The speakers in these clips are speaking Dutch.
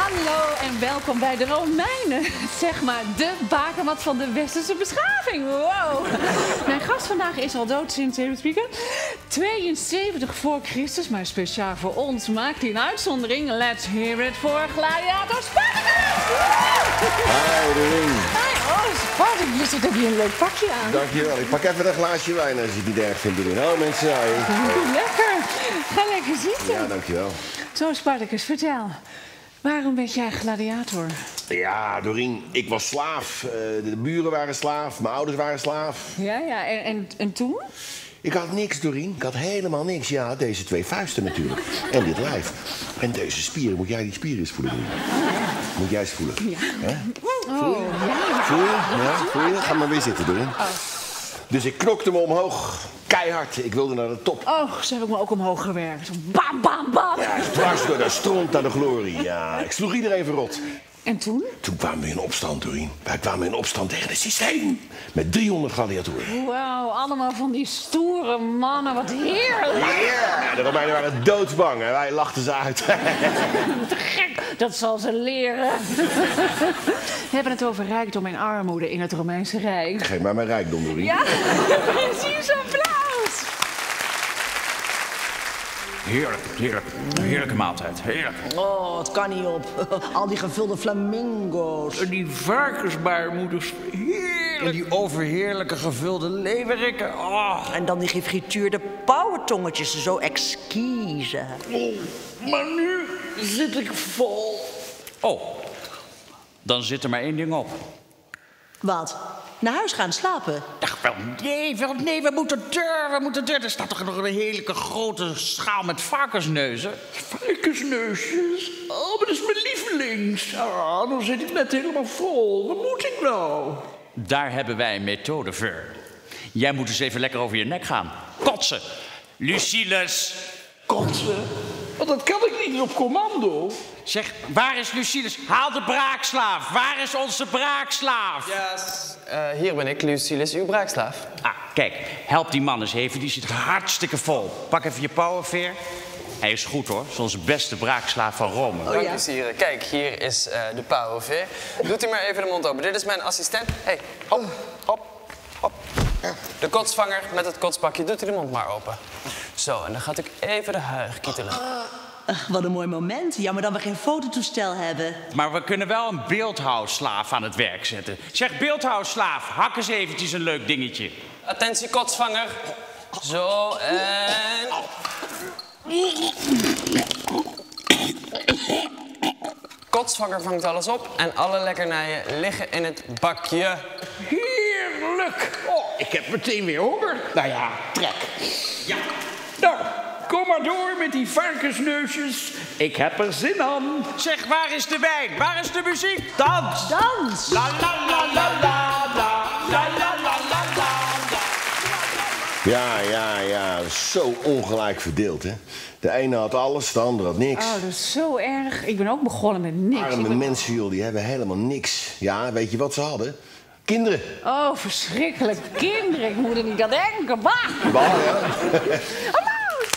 Hallo en welkom bij de Romeinen. Zeg maar de bakermat van de westerse beschaving. Wow. Mijn gast vandaag is al dood sinds even spreken. 72 voor Christus, maar speciaal voor ons maakt hij een uitzondering. Let's hear it voor Gladiator Spartacus. Hi, Doreen. Hi, oh Spartacus, wat heb je een leuk pakje aan. Dankjewel. Ik pak even een glaasje wijn als je het niet erg vindt, Doreen. Hallo mensen. Hi. Lekker. Ga lekker zitten. Ja, dankjewel. Zo Spartacus, vertel. Waarom ben jij gladiator? Ja, Doreen, ik was slaaf. De buren waren slaaf, mijn ouders waren slaaf. Ja, en toen? Ik had niks, Doreen. Ik had helemaal niks. Ja, deze twee vuisten natuurlijk. En dit lijf. En deze spieren. Moet jij die spieren eens voelen, Doreen? Moet jij eens voelen? Ja. Voel je? Voel je? Ja, voel je? Ga maar weer zitten, Doreen. Dus ik knokte me omhoog. Keihard. Ik wilde naar de top. Oh, zo heb ik me ook omhoog gewerkt. Zo bam, bam, bam. Ja, dwars door de stront naar de glorie. Ja, ik sloeg iedereen verrot. En toen? Toen kwamen we in opstand, Doreen. Wij kwamen in opstand tegen het systeem. Met 300 gladiatoren. Wauw, allemaal van die stoere mannen. Wat heerlijk. Ja, de Romeinen waren doodsbang en wij lachten ze uit. Te gek. Dat zal ze leren. We hebben het over rijkdom en armoede in het Romeinse Rijk. Geef maar mijn rijkdom, Doreen. Ja, precies, applaus. Heerlijk, heerlijk. Heerlijke maaltijd, heerlijk. Oh, het kan niet op. Al die gevulde flamingo's. En die varkensbaarmoeders, heerlijk. En die overheerlijke gevulde leeuwerikken. Oh. En dan die gefrituurde pauwentongetjes, zo exquise. Maar nu zit ik vol. Oh, dan zit er maar één ding op. Wat? Naar huis gaan slapen? Ach, wel nee, we moeten deur. Er staat toch nog een heerlijke grote schaal met varkensneuzen? Varkensneusjes? Oh, maar dat is mijn lievelings. Ah, dan zit ik net helemaal vol. Wat moet ik nou? Daar hebben wij een methode voor. Jij moet eens even lekker over je nek gaan. Kotsen. Lucilius. Kotsen? Want dat kan ik niet op commando. Zeg, waar is Lucilius? Haal de braakslaaf. Waar is onze braakslaaf? Ja, hier ben ik, Lucilius, uw braakslaaf. Ah, kijk, help die man eens even. Die zit hartstikke vol. Pak even je pauwenveer. Hij is goed hoor, is onze beste braakslaaf van Rome. Dank u, sire. Kijk, hier is de pauwenveer. Doet u maar even de mond open. Dit is mijn assistent. Hey, hop, hop, hop. De kotsvanger met het kotspakje. Doet u de mond maar open. Zo, en dan gaat ik even de huig kietelen. Wat een mooi moment. Jammer dat we geen fototoestel hebben. Maar we kunnen wel een beeldhouwslaaf aan het werk zetten. Zeg, beeldhouwslaaf, hak eens eventjes een leuk dingetje. Attentie, kotsvanger. Zo, en... Kotsvanger vangt alles op en alle lekkernijen liggen in het bakje. Heerlijk! Oh, ik heb meteen weer honger. Nou ja, trek. Ja. Nou, kom maar door met die varkensneusjes. Ik heb er zin aan. Zeg, waar is de wijn? Waar is de muziek? Dans! Dans! La la la la la la la la la la la. Ja. Zo ongelijk verdeeld, hè. De ene had alles, de andere had niks. Oh, dat is zo erg. Ik ben ook begonnen met niks. Arme mensen, joh, die hebben helemaal niks. Ja, weet je wat ze hadden? Kinderen. Oh, verschrikkelijk. Kinderen, ik moet er niet aan denken. Bah! Bah, ja. Applaus!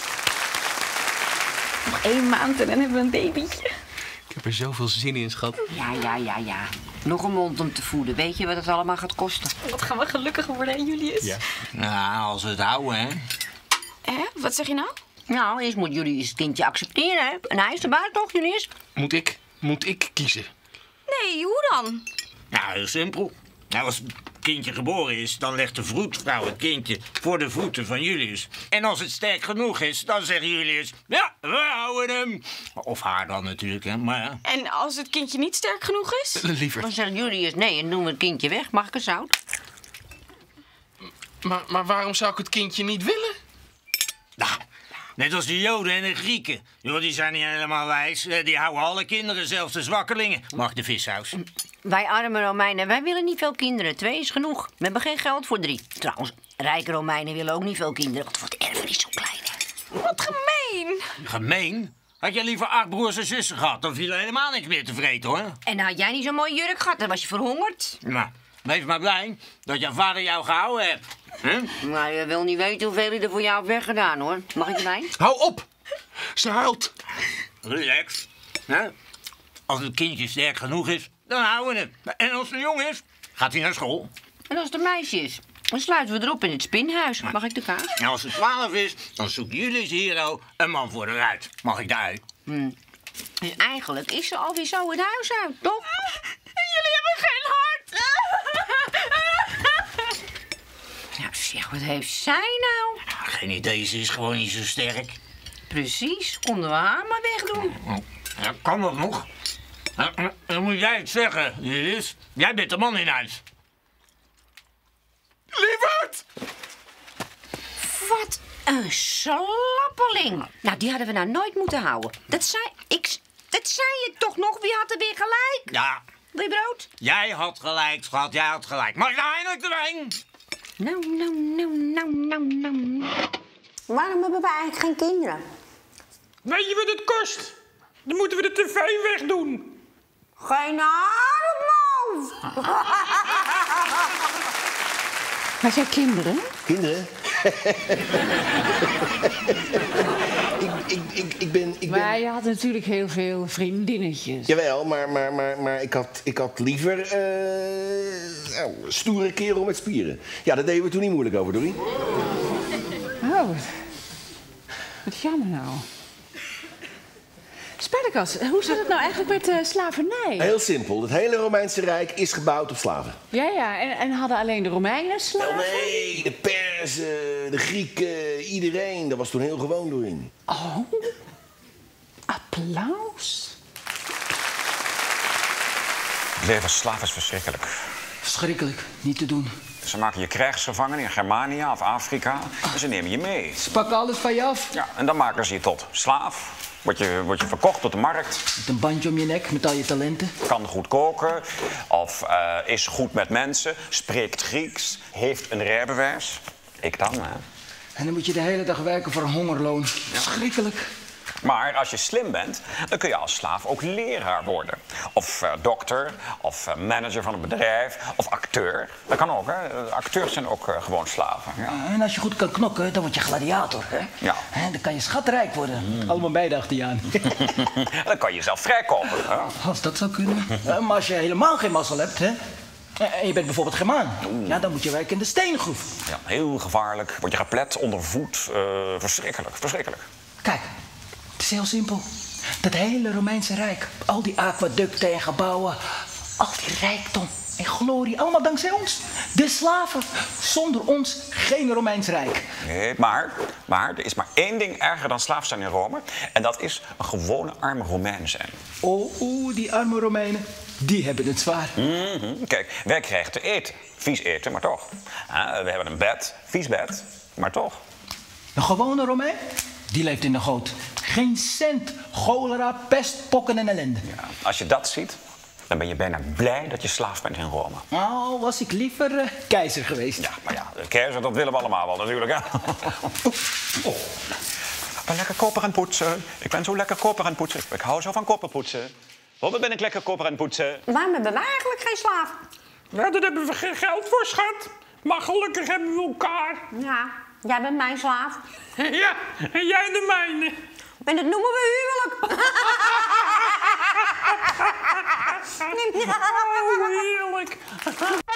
Nog 1 maand en dan hebben we een babytje. Ik heb er zoveel zin in, schat. Ja. Nog een mond om te voeden. Weet je wat het allemaal gaat kosten? Wat gaan we gelukkig worden, hè, Julius? Ja. Nou, als we het houden, hè. Hè? Wat zeg je nou? Nou, eerst moet Julius het kindje accepteren, hè? En hij is de baas, toch, Julius? Moet ik kiezen? Nee, hoe dan? Nou, heel simpel. Nou, als het kindje geboren is, dan legt de vroedvrouw het kindje voor de voeten van Julius. En als het sterk genoeg is, dan zegt Julius, ja, we houden hem. Of haar dan natuurlijk, hè, maar ja. En als het kindje niet sterk genoeg is? Liever. Dan zegt Julius nee en doen we het kindje weg. Mag ik een zout? Maar waarom zou ik het kindje niet willen? Nou, net als de Joden en de Grieken. Joh, die zijn niet helemaal wijs. Die houden alle kinderen, zelfs de zwakkelingen. Mag de vissaus. Wij arme Romeinen, wij willen niet veel kinderen. 2 is genoeg. We hebben geen geld voor 3. Trouwens, rijke Romeinen willen ook niet veel kinderen. Want het erfenis zo klein, hè. Wat gemeen. Gemeen? Had je liever 8 broers en zussen gehad, dan viel er helemaal niks meer te vreten, hoor. En had jij niet zo'n mooie jurk gehad, dan was je verhongerd. Nou, wees maar blij dat jouw vader jou gehouden heeft. Huh? Maar je wil niet weten hoeveel hij er voor jou heeft weggedaan, hoor. Mag ik de wijn? Hou op! Ze huilt. Relax. Hè? als het kindje sterk genoeg is, dan houden we hem. En als het jong is, gaat hij naar school. En als het een meisje is, dan sluiten we erop in het spinhuis. Mag ik de kaas? En als het 12 is, dan zoekt Julius Hero een man voor eruit. Mag ik de ui? Dus eigenlijk is ze alweer zo het huis uit, toch? Jullie hebben geen hart. Nou zeg, wat heeft zij nou? Geen idee, ze is gewoon niet zo sterk. Precies, konden we haar maar wegdoen. Ja, kan dat nog? Dan moet jij het zeggen, Julius. Jij bent de man in huis. Lieverd! Wat een slappeling. Nou, die hadden we nou nooit moeten houden. Dat zei je toch nog? Wie had er weer gelijk? Ja, Wil je brood? jij had gelijk, schat. Jij had gelijk. Mag ik nou eindelijk de wijn? Nou. Waarom hebben we eigenlijk geen kinderen? Weet je wat het kost? Dan moeten we de tv wegdoen. Geen haar op mijn hoofd. Had jij kinderen? Kinderen? ik ben... Maar je had natuurlijk heel veel vriendinnetjes. Jawel, maar ik had liever stoere kerel met spieren. Ja, daar deden we toen niet moeilijk over, Dorien. Oh, wat jammer nou. Spartacus, hoe zat het nou eigenlijk met slavernij? Heel simpel. Het hele Romeinse Rijk is gebouwd op slaven. Ja, en hadden alleen de Romeinen slaven? Wel nee, de Perzen, de Grieken, iedereen. Dat was toen heel gewoon, Dorien. Oh, applaus. Het leven als slaaf is verschrikkelijk. Verschrikkelijk, niet te doen. Ze maken je krijgsgevangen in Germania of Afrika en ze nemen je mee. Ze pakken alles van je af. Ja, en dan maken ze je tot slaaf. Word je verkocht op de markt. Met een bandje om je nek met al je talenten. Kan goed koken, of is goed met mensen, spreekt Grieks, heeft een rijbewijs. Ik dan, hè. En dan moet je de hele dag werken voor een hongerloon. Verschrikkelijk. Maar als je slim bent, dan kun je als slaaf ook leraar worden. Of dokter, of manager van een bedrijf, of acteur. Dat kan ook, hè. Acteurs zijn ook gewoon slaven. Ja. En als je goed kan knokken, dan word je gladiator, hè? Ja. En dan kan je schatrijk worden. Allemaal beide achter je aan. Dan kan je jezelf vrijkopen. Hè? Als dat zou kunnen. Maar als je helemaal geen mazzel hebt, hè? En je bent bijvoorbeeld Germaan. Ja, dan moet je werken in de steengroef. Ja, heel gevaarlijk. Word je geplet onder voet. Verschrikkelijk, verschrikkelijk. Kijk, het is heel simpel. Dat hele Romeinse Rijk, al die aquaducten en gebouwen, al die rijkdom en glorie, allemaal dankzij ons. De slaven. Zonder ons geen Romeins Rijk. Nee, maar er is maar één ding erger dan slaaf zijn in Rome. En dat is een gewone arme Romein zijn. Oh, die arme Romeinen, die hebben het zwaar. Kijk, wij krijgen te eten. Vies eten, maar toch. We hebben een bed, vies bed, maar toch. Een gewone Romein, die leeft in de goot. Geen cent, cholera, pest, pokken en ellende. Ja, als je dat ziet, dan ben je bijna blij dat je slaaf bent in Rome. Nou, was ik liever keizer geweest. Ja, maar ja, de keizer, dat willen we allemaal wel natuurlijk, hè. Ben lekker koper aan poetsen. Ik ben zo lekker koper aan poetsen. Ik hou zo van koperpoetsen. Wat ben ik lekker koper aan poetsen? Waarom hebben we eigenlijk geen slaaf? Ja, daar hebben we geen geld voor, schat. Maar gelukkig hebben we elkaar. Ja, jij bent mijn slaaf. Ja, en jij de mijne. En dat noemen we huwelijk. Oh, heerlijk.